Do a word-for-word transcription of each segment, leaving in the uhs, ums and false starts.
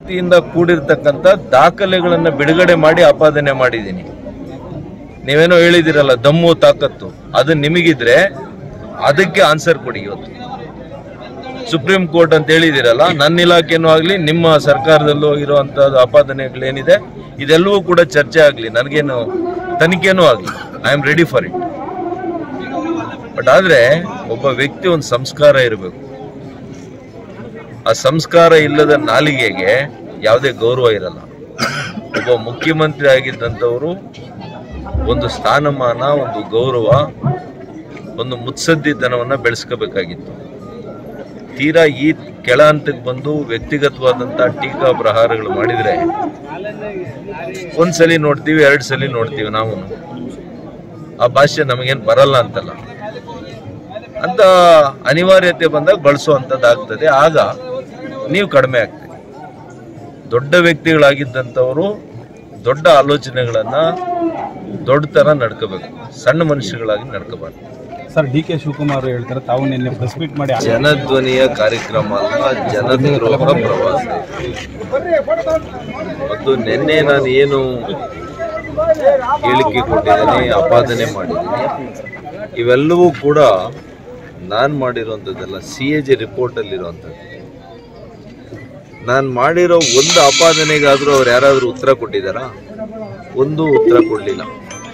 ಇಂದ ಕೂಡಿರ್ತಕ್ಕಂಥ ದಾಖಲೆಗಳನ್ನು ಬಿಡುಗಡೆ ಮಾಡಿ ಆಪಾದನೆ ಮಾಡಿದ್ದೀನಿ. ನೀವೇನೋ ಹೇಳಿದಿರಲ್ಲ ದಮ್ಮು ತಾಕತ್ತು, ಅದು ನಿಮಗಿದ್ರೆ ಅದಕ್ಕೆ ಆನ್ಸರ್ ಕೊಡಿ. ಇವತ್ತು ಸುಪ್ರೀಂ ಕೋರ್ಟ್ ಅಂತ ಹೇಳಿದಿರಲ್ಲ, ನನ್ನ ಇಲಾಖೆನೂ ಆಗಲಿ ನಿಮ್ಮ ಸರ್ಕಾರದಲ್ಲೂ ಇರುವಂತಹದ್ದು ಆಪಾದನೆಗಳೇನಿದೆ ಇದೆಲ್ಲವೂ ಕೂಡ ಚರ್ಚೆ ಆಗಲಿ, ನನಗೇನು ತನಿಖೆನೂ ಆಗಲಿ. I am ready for it. But ಆದರೆ ಒಬ್ಬ ವ್ಯಕ್ತಿ ಒಂದು ಸಂಸ್ಕಾರ ಇರಬೇಕು. ಆ ಸಂಸ್ಕಾರ ಇಲ್ಲದ ನಾಲಿಗೆಗೆ ಯಾವುದೇ ಗೌರವ ಇರಲ್ಲ. ಒಬ್ಬ ಮುಖ್ಯಮಂತ್ರಿ ಆಗಿದ್ದಂಥವರು ಒಂದು ಸ್ಥಾನಮಾನ, ಒಂದು ಗೌರವ, ಒಂದು ಮುತ್ಸದ್ದಿತನವನ್ನು ಬೆಳೆಸ್ಕೋಬೇಕಾಗಿತ್ತು. ತೀರಾ ಈ ಕೆಳ ಹಂತಕ್ಕೆ ಬಂದು ವ್ಯಕ್ತಿಗತವಾದಂಥ ಟೀಕಾ ಪ್ರಹಾರಗಳು ಮಾಡಿದರೆ ಒಂದ್ಸಲಿ ನೋಡ್ತೀವಿ, ಎರಡು ಸಲ ನೋಡ್ತೀವಿ. ನಾವು ಆ ಭಾಷೆ ನಮಗೇನು ಬರಲ್ಲ ಅಂತಲ್ಲ, ಅಂತ ಅನಿವಾರ್ಯತೆ ಬಂದಾಗ ಬಳಸುವಂಥದ್ದಾಗ್ತದೆ. ಆಗ ನೀವು ಕಡಿಮೆ ಆಗ್ತೀವಿ. ದೊಡ್ಡ ವ್ಯಕ್ತಿಗಳಾಗಿದ್ದಂಥವರು ದೊಡ್ಡ ಆಲೋಚನೆಗಳನ್ನ ದೊಡ್ಡ ತರ ನಡ್ಕೋಬೇಕು, ಸಣ್ಣ ಮನುಷ್ಯಗಳಾಗಿ ನಡ್ಕೋಬಾರ್ದು. ಸರ್, ಡಿ ಕೆ ಶಿವಕುಮಾರ್ ಹೇಳ್ತಾರೆ ತಾವು ನಿನ್ನೆ ಪ್ರೆಸ್ ಮೀಟ್ ಮಾಡಿ ಜನಧ್ವನಿಯ ಕಾರ್ಯಕ್ರಮ ಅಲ್ಲ, ಜನದ್ರೋಹ ಪ್ರವಾಸ. ಮತ್ತು ನಿನ್ನೆ ನಾನು ಏನು ಹೇಳಿಕೆ ಕೊಟ್ಟಿದ್ದೀನಿ, ಆಪಾದನೆ ಮಾಡಿದ್ದೀನಿ, ಇವೆಲ್ಲವೂ ಕೂಡ ನಾನು ಮಾಡಿರುವಂಥದ್ದಲ್ಲ, ಸಿ ಎ ಜಿ ರಿಪೋರ್ಟಲ್ಲಿ ಇರುವಂಥದ್ದು. ನಾನು ಮಾಡಿರೋ ಒಂದು ಆಪಾದನೆಗಾದರೂ ಅವ್ರು ಯಾರಾದರೂ ಉತ್ತರ ಕೊಟ್ಟಿದ್ದಾರಾ? ಒಂದು ಉತ್ತರ ಕೊಡಲಿಲ್ಲ.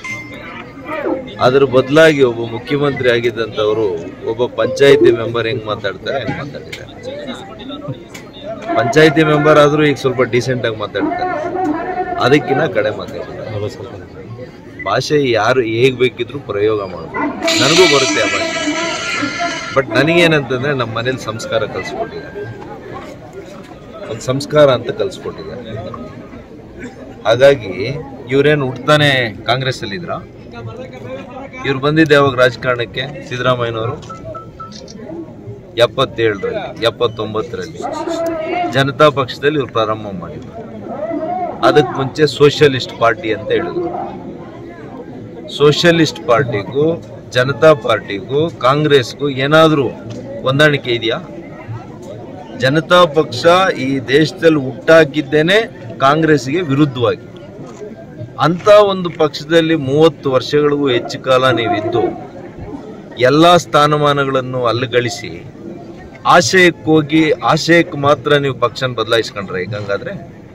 ಅದ್ರ ಬದಲಾಗಿ ಒಬ್ಬ ಮುಖ್ಯಮಂತ್ರಿ ಆಗಿದ್ದಂಥವರು ಒಬ್ಬ ಪಂಚಾಯಿತಿ ಮೆಂಬರ್ ಹೆಂಗ್ ಮಾತಾಡ್ತಾರೆ ಹೆಂಗ್ ಮಾತಾಡಿದ್ದಾರೆ. ಪಂಚಾಯಿತಿ ಮೆಂಬರ್ ಆದರೂ ಈಗ ಸ್ವಲ್ಪ ಡೀಸೆಂಟ್ ಆಗಿ ಮಾತಾಡ್ತಾರೆ, ಅದಕ್ಕಿಂತ ಕಡೆ ಮಾತಾಡ್ತಾರೆ. ಭಾಷೆ ಯಾರು ಹೇಗ್ ಬೇಕಿದ್ರು ಪ್ರಯೋಗ ಮಾಡ್ಬೋದು, ನನಗೂ ಬರುತ್ತೆ ಆ ಭಾಷೆ. ಬಟ್ ನನಗೇನಂತಂದ್ರೆ ನಮ್ಮ ಮನೇಲಿ ಸಂಸ್ಕಾರ ಕಲಿಸ್ಕೊಟ್ಟಿದ್ದಾರೆ, ಒಂದು ಸಂಸ್ಕಾರ ಅಂತ ಕಲಿಸ್ಕೊಟ್ಟಿದ್ದಾರೆ. ಹಾಗಾಗಿ ಇವ್ರೇನು ಹುಟ್ತಾನೆ ಕಾಂಗ್ರೆಸ್ ಅಲ್ಲಿ ಇದ್ರ? ಇವ್ರು ಬಂದಿದ್ದೆ ಯಾವಾಗ ರಾಜಕಾರಣಕ್ಕೆ? ಸಿದ್ದರಾಮಯ್ಯನವರು ಎಪ್ಪತ್ತೇಳರಲ್ಲಿ ಎಪ್ಪತ್ತೊಂಬತ್ತರಲ್ಲಿ ಜನತಾ ಪಕ್ಷದಲ್ಲಿ ಇವ್ರು ಪ್ರಾರಂಭ ಮಾಡಿದ್ರು. ಅದಕ್ಕೆ ಮುಂಚೆ ಸೋಷಿಯಲಿಸ್ಟ್ ಪಾರ್ಟಿ ಅಂತ ಹೇಳಿದ್ರು. ಸೋಷಿಯಲಿಸ್ಟ್ ಪಾರ್ಟಿಗೂ ಜನತಾ ಪಾರ್ಟಿಗೂ ಕಾಂಗ್ರೆಸ್ಗೂ ಏನಾದರೂ ಹೊಂದಾಣಿಕೆ ಇದೆಯಾ? ಜನತಾ ಪಕ್ಷ ಈ ದೇಶದಲ್ಲಿ ಹುಟ್ಟಾಕಿದ್ದೇನೆ ಕಾಂಗ್ರೆಸ್ಗೆ ವಿರುದ್ಧವಾಗಿ. ಅಂತ ಒಂದು ಪಕ್ಷದಲ್ಲಿ ಮೂವತ್ತು ವರ್ಷಗಳಿಗೂ ಹೆಚ್ಚು ಕಾಲ ನೀವಿದ್ದು ಎಲ್ಲ ಸ್ಥಾನಮಾನಗಳನ್ನು ಅಲ್ಲಗಳಿಸಿ ಆಶಯಕ್ಕೆ ಹೋಗಿ ಆಶಯಕ್ಕೆ ಮಾತ್ರ ನೀವು ಪಕ್ಷನ ಬದಲಾಯಿಸ್ಕೊಂಡ್ರೆ ಈಗ ಹಂಗಾದ್ರೆ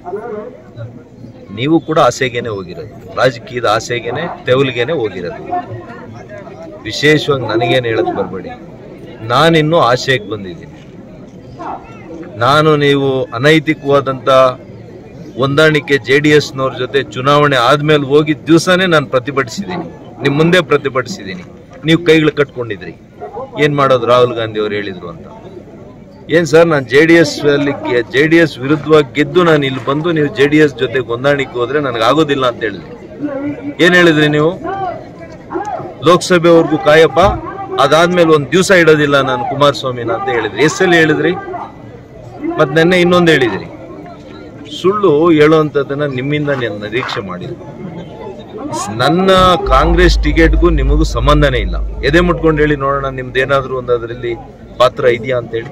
ನೀವು ಕೂಡ ಆಸೆಗೇನೆ ಹೋಗಿರೋದು, ರಾಜಕೀಯದ ಆಸೆಗೇನೆ ತೆವಲಿಗೇನೆ ಹೋಗಿರೋದು. ವಿಶೇಷವಾಗಿ ನನಗೇನು ಹೇಳಕ್ ಬರಬೇಡಿ, ನಾನಿನ್ನೂ ಆಶಯಕ್ಕೆ ಬಂದಿದ್ದೀನಿ. ನಾನು ನೀವು ಅನೈತಿಕವಾದಂಥ ಹೊಂದಾಣಿಕೆ ಜೆ ಡಿ ಎಸ್ನವ್ರ ಜೊತೆ ಚುನಾವಣೆ ಆದ್ಮೇಲೆ ಹೋಗಿದ್ದ ದಿವಸನೇ ನಾನು ಪ್ರತಿಭಟಿಸಿದ್ದೀನಿ, ನಿಮ್ಮ ಮುಂದೆ ಪ್ರತಿಭಟಿಸಿದ್ದೀನಿ. ನೀವು ಕೈಗಳು ಕಟ್ಕೊಂಡಿದ್ರಿ. ಏನು ಮಾಡೋದು ರಾಹುಲ್ ಗಾಂಧಿ ಅವರು ಹೇಳಿದ್ರು ಅಂತ. ಏನು ಸರ್, ನಾನು ಜೆ ಡಿ ಎಸ್ ಅಲ್ಲಿ ಜೆ ಡಿ ಎಸ್ ವಿರುದ್ಧವಾಗಿ ಗೆದ್ದು ನಾನು ಇಲ್ಲಿ ಬಂದು ನೀವು ಜೆ ಡಿ ಎಸ್ ಜೊತೆ ಹೊಂದಾಣಿಕೆ ಹೋದ್ರೆ ನನಗೆ ಆಗೋದಿಲ್ಲ ಅಂತ ಹೇಳಿದ್ರಿ. ಏನು ಹೇಳಿದ್ರಿ ನೀವು? ಲೋಕಸಭೆವರೆಗೂ ಕಾಯಪ್ಪ, ಅದಾದ್ಮೇಲೆ ಒಂದು ದಿವಸ ಇಡೋದಿಲ್ಲ ನಾನು ಕುಮಾರಸ್ವಾಮಿನ ಅಂತ ಹೇಳಿದ್ರಿ. ಎಸ್ಸಲ್ಲಿ ಹೇಳಿದ್ರಿ? ಮತ್ತೆ ನೆನ್ನೆ ಇನ್ನೊಂದು ಹೇಳಿದ್ರಿ. ಸುಳ್ಳು ಹೇಳುವಂಥದ್ದನ್ನ ನಿಮ್ಮಿಂದ ನಾನು ನಿರೀಕ್ಷೆ ಮಾಡಿದ್ದೆ. ನನ್ನ ಕಾಂಗ್ರೆಸ್ ಟಿಕೆಟ್ಗೂ ನಿಮಗೂ ಸಂಬಂಧನೇ ಇಲ್ಲ. ಎದೆ ಮುಟ್ಕೊಂಡು ಹೇಳಿ ನೋಡೋಣ, ನಿಮ್ದೇನಾದ್ರೂ ಒಂದು ಅದರಲ್ಲಿ ಪಾತ್ರ ಇದೆಯಾ ಅಂತೇಳಿ.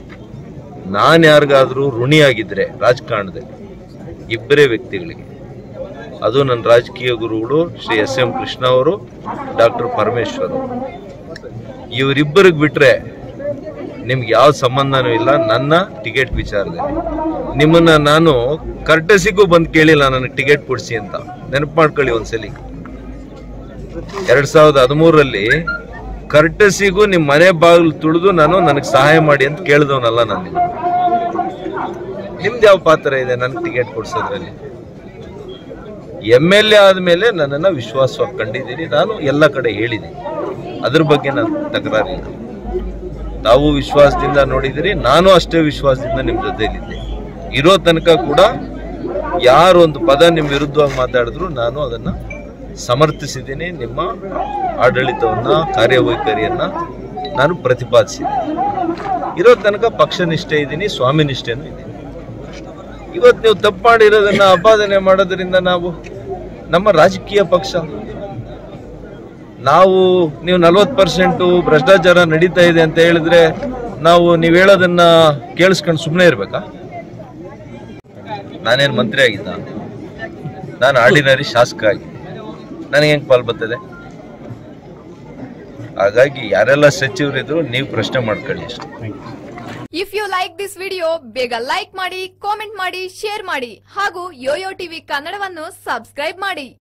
ನಾನು ಯಾರಿಗಾದ್ರೂ ಋಣಿಯಾಗಿದ್ರೆ ರಾಜಕಾರಣದಲ್ಲಿ ಇಬ್ಬರೇ ವ್ಯಕ್ತಿಗಳಿಗೆ, ಅದು ನನ್ನ ರಾಜಕೀಯ ಗುರುಗಳು ಶ್ರೀ ಎಸ್ ಎಂ ಕೃಷ್ಣ ಅವರು, ಡಾಕ್ಟರ್ ಪರಮೇಶ್ವರ್. ಇವರಿಬ್ಬರಿಗೆ ಬಿಟ್ರೆ ನಿಮ್ಗೆ ಯಾವ ಸಂಬಂಧನೂ ಇಲ್ಲ ನನ್ನ ಟಿಕೆಟ್ ವಿಚಾರದಲ್ಲಿ. ನಿಮ್ಮನ್ನ ನಾನು ಕರ್ಟಸಿಗೂ ಬಂದು ಕೇಳಿಲ್ಲ ನನಗೆ ಟಿಕೆಟ್ ಕೊಡಿಸಿ ಅಂತ. ನೆನಪು ಮಾಡ್ಕೊಳ್ಳಿ ಒಂದ್ಸಲಿ. ಎರಡ್ ಸಾವಿರದ ಹದಿಮೂರರಲ್ಲಿ ಕರ್ಟಸಿಗೂ ನಿಮ್ಮ ಮನೆ ಬಾಗಿಲು ತುಳಿದು ನಾನು ನನಗೆ ಸಹಾಯ ಮಾಡಿ ಅಂತ ಕೇಳಿದವನಲ್ಲ ನಾನು. ನಿಮ್ದು ಯಾವ ಪಾತ್ರ ಇದೆ ನನಗೆ ಟಿಕೆಟ್ ಕೊಡ್ಸೋದ್ರಲ್ಲಿ? ಎಮ್ ಎಲ್ ಎ ಆದ್ಮೇಲೆ ನನ್ನನ್ನು ವಿಶ್ವಾಸವಾಗಿ ಕಂಡಿದ್ದೀನಿ. ನಾನು ಎಲ್ಲ ಕಡೆ ಹೇಳಿದ್ದೀನಿ, ಅದ್ರ ಬಗ್ಗೆ ನಾನು ತಕರಾರಿಲ್ಲ. ತಾವು ವಿಶ್ವಾಸದಿಂದ ನೋಡಿದಿರಿ, ನಾನು ಅಷ್ಟೇ ವಿಶ್ವಾಸದಿಂದ ನಿಮ್ಮ ಜೊತೆಯಲ್ಲಿದ್ದೆ. ಇರೋ ತನಕ ಕೂಡ ಯಾರು ಒಂದು ಪದ ನಿಮ್ಮ ವಿರುದ್ಧವಾಗಿ ಮಾತಾಡಿದ್ರು ನಾನು ಅದನ್ನ ಸಮರ್ಥಿಸಿದ್ದೀನಿ. ನಿಮ್ಮ ಆಡಳಿತವನ್ನ, ಕಾರ್ಯವೈಖರಿಯನ್ನ ನಾನು ಪ್ರತಿಪಾದಿಸಿದ್ದೀನಿ. ಇರೋ ತನಕ ಪಕ್ಷನಿಷ್ಠೆ ಇದ್ದೀನಿ, ಸ್ವಾಮಿ ನಿಷ್ಠೆನೂ ಇದ್ದೀನಿ. ಇವತ್ತು ನೀವು ತಪ್ಪು ಮಾಡಿರೋದನ್ನ ಆಪಾದನೆ ಮಾಡೋದ್ರಿಂದ ನಾವು ನಮ್ಮ ರಾಜಕೀಯ ಪಕ್ಷ ನಾವು ನೀವು ನಲ್ವತ್ತು ಪರ್ಸೆಂಟು ಭ್ರಷ್ಟಾಚಾರ ನಡೀತಾ ಇದೆ ಅಂತ ಹೇಳಿದ್ರೆ ನಾವು ನೀವು ಹೇಳೋದನ್ನ ಕೇಳಿಸ್ಕೊಂಡು ಸುಮ್ಮನೆ ಇರ್ಬೇಕಾ? ನಾನೇನು ಮಂತ್ರಿ ಆಗಿದ್ದ? ನಾನು ಆರ್ಡಿನರಿ ಶಾಸಕ ಆಗಿ ನನಗೆ ಹೆಂಗೆ ಪಾಲ್ ಬರ್ತದೆ? ಹಾಗಾಗಿ ಯಾರೆಲ್ಲ ಸಚಿವರಿದ್ರು ನೀವು ಪ್ರಶ್ನೆ ಮಾಡ್ಕೊಳ್ಳಿ ಅಷ್ಟೇ. If you like this video ಬೇಗ ಲೈಕ್ ಮಾಡಿ, ಕಾಮೆಂಟ್ ಮಾಡಿ, ಶೇರ್ ಮಾಡಿ ಹಾಗೂ ಯೋಯೋ ಟಿವಿ ಕನ್ನಡವನ್ನು ಸಬ್ಸ್ಕ್ರೈಬ್ ಮಾಡಿ.